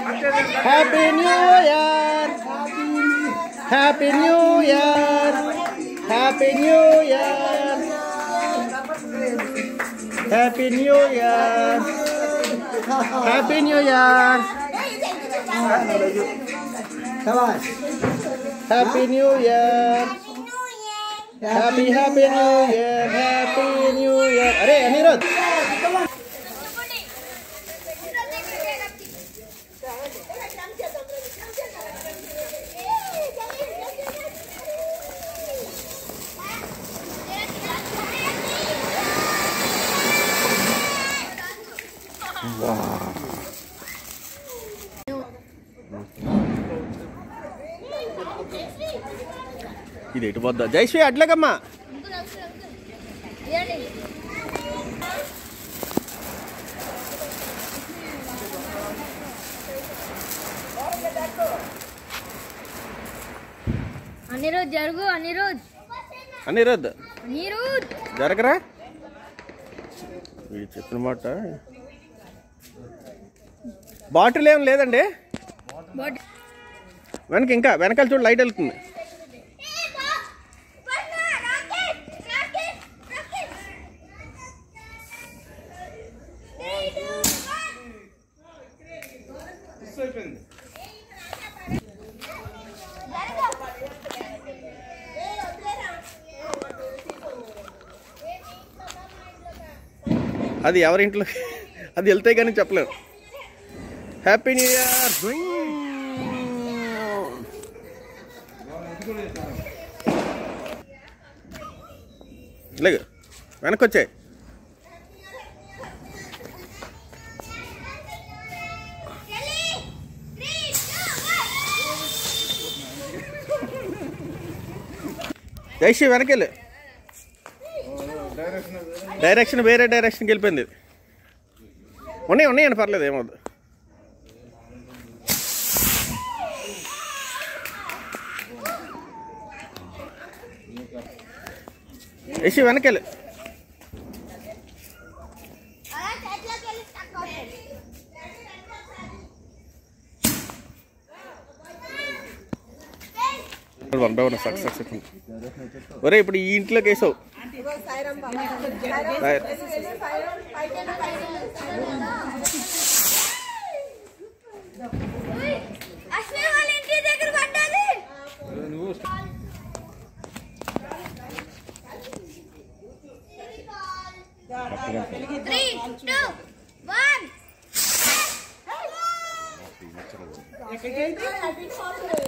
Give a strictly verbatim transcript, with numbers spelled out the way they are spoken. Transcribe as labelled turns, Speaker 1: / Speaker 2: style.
Speaker 1: Happy New Year! Happy New Year! Happy New Year! Happy New Year! Happy New Year! Happy New Year! Happy Happy New Year! Happy New Year! अरे अनिरुद्ध ఇది ఎటు పోద్దా జయశ్రీ అట్లేకమ్మా
Speaker 2: అనిరుద్ జరుగు అనిరుద్
Speaker 1: అనిరుద్
Speaker 2: అనిరుద్
Speaker 1: జరగరా వీడు చెప్పిన మాట bottle ఏం లేదండి వెనక ఇంకా వెనకాల చూడు లైట్ వెళ్తుంది అది ఎవరింట్లో అది వెళ్తే కానీ చెప్పలేము హ్యాపీ న్యూ ఇయర్ లేదు వెనక్కి వచ్చాయి జైశ్రీ వెనకెళ్ళి డైరెక్షన్ వేరే డైరెక్షన్కి వెళ్ళిపోయింది ఇది ఉన్నాయి ఉన్నాయండి పర్లేదు ఏమవుతుంది యశి వెనకెళ్ళి వన్ బై వన్ సక్సెస్ ఒరే ఇప్పుడు ఈ ఇంట్లోకి వేసావు
Speaker 2: Three, two, one.